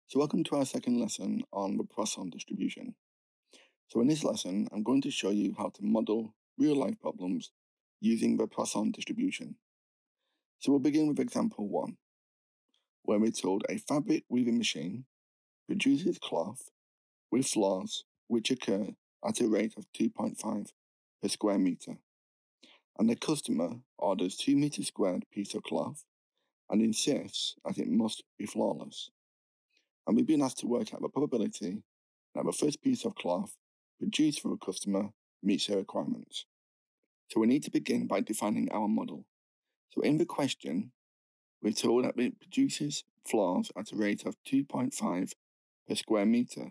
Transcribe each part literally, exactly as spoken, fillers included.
So welcome to our second lesson on the Poisson distribution. So in this lesson, I'm going to show you how to model real-life problems using the Poisson distribution. So we'll begin with example one, where we're told a fabric weaving machine produces cloth with flaws which occur at a rate of two point five per square meter, and the customer orders two meter squared piece of cloth and insists that it must be flawless. And we've been asked to work out the probability that the first piece of cloth produced for a customer meets their requirements. So we need to begin by defining our model. So in the question, we're told that it produces flaws at a rate of two point five per square meter,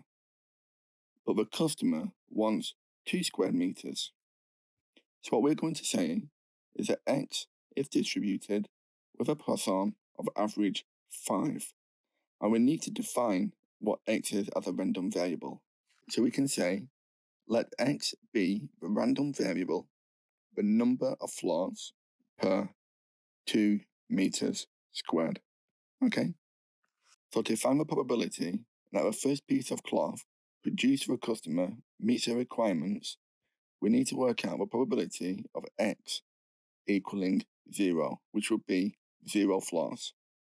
but the customer wants two square meters. So what we're going to say is that X is distributed with a Poisson of average five. And we need to define what X is as a random variable. So we can say, let X be the random variable, the number of flaws per two meters squared. Okay? So to find the probability that the first piece of cloth produced for a customer meets their requirements, we need to work out the probability of X equaling zero, which would be zero flaws.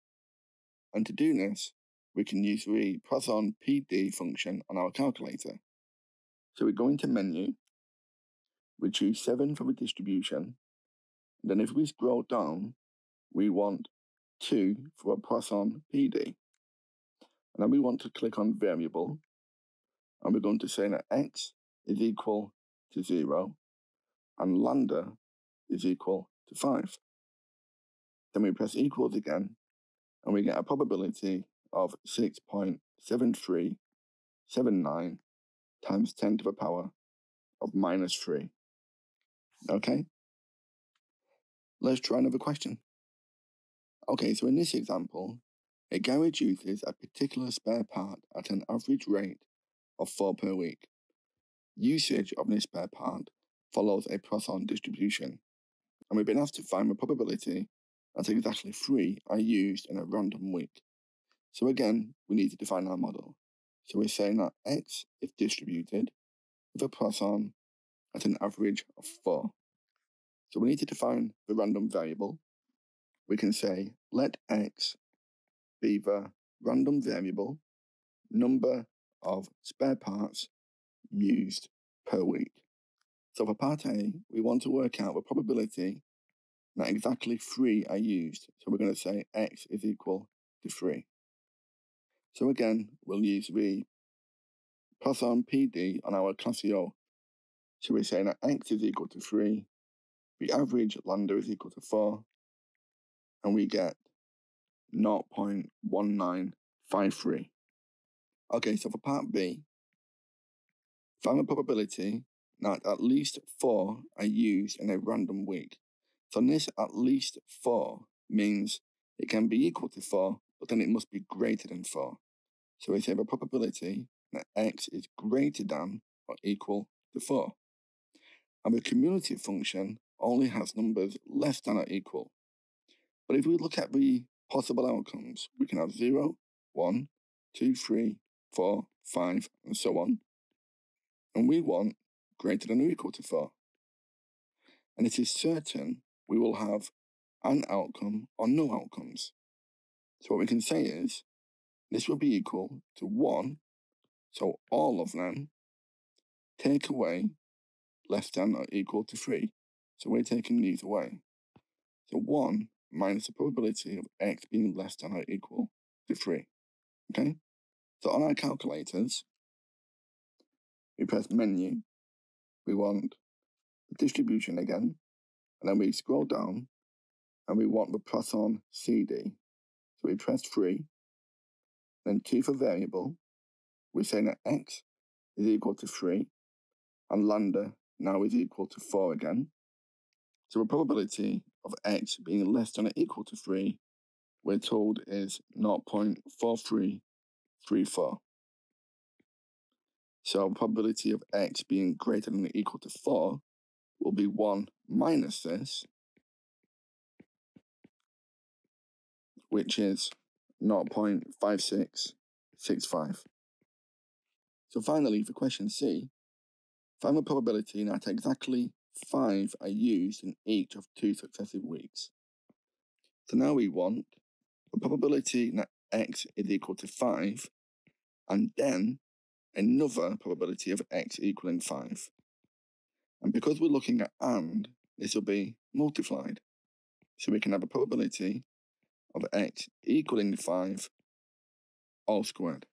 And to do this, we can use the Poisson P D function on our calculator. So we go into menu, we choose seven for the distribution, and then if we scroll down, we want two for a Poisson P D. And then we want to click on variable, and we're going to say that X is equal to zero, and lambda is equal to five. Then we press equals again, and we get a probability of six point seven three seven nine times ten to the power of minus three. Okay? Let's try another question. Okay, so in this example, a garage uses a particular spare part at an average rate of four per week. Usage of this spare part follows a Poisson distribution, and we've been asked to find the probability that exactly three are used in a random week. So again, we need to define our model. So we're saying that X is distributed with a Poisson at an average of four. So we need to define the random variable. We can say, let X be the random variable number of spare parts used per week. So for part A, we want to work out the probability that exactly three are used. So we're going to say X is equal to three. So again, we'll use the Poisson P D on our Classio. So we're saying that X is equal to three, the average lambda is equal to four, and we get zero point one nine five three. Okay, so for part B, find the probability that at least four are used in a random week. So this at least four means it can be equal to four, but then it must be greater than four. So we say the probability that X is greater than or equal to four. And the cumulative function only has numbers less than or equal. But if we look at the possible outcomes, we can have zero, one, two, three, four, five, and so on. And we want greater than or equal to four. And it is certain we will have an outcome or no outcomes. So what we can say is, this will be equal to one, so all of them, take away less than or equal to three. So we're taking these away. So one minus the probability of X being less than or equal to three. Okay? So on our calculators, we press menu, we want the distribution again, and then we scroll down, and we want the Poisson C D. So we press three, then two for variable, we're saying that X is equal to three, and lambda now is equal to four again. So the probability of X being less than or equal to three, we're told is zero point four three three four. So the probability of X being greater than or equal to four will be one minus this, which is zero point five six six five. So finally, for question C, find the probability that exactly five are used in each of two successive weeks. So now we want the probability that x is equal to five, and then another probability of x equaling five. And because we're looking at and, this will be multiplied. So we can have a probability of x equaling five all squared.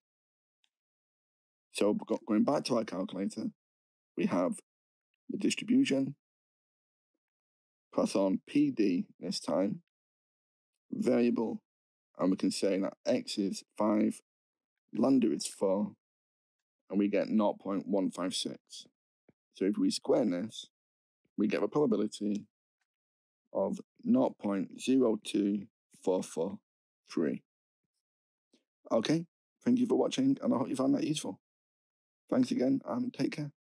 So going back to our calculator, we have the distribution, Poisson P D this time, variable, and we can say that x is five, lambda is four, and we get zero point one five six. So if we square this, we get a probability of zero point zero two four four three. Okay, thank you for watching, and I hope you found that useful. Thanks again, and take care.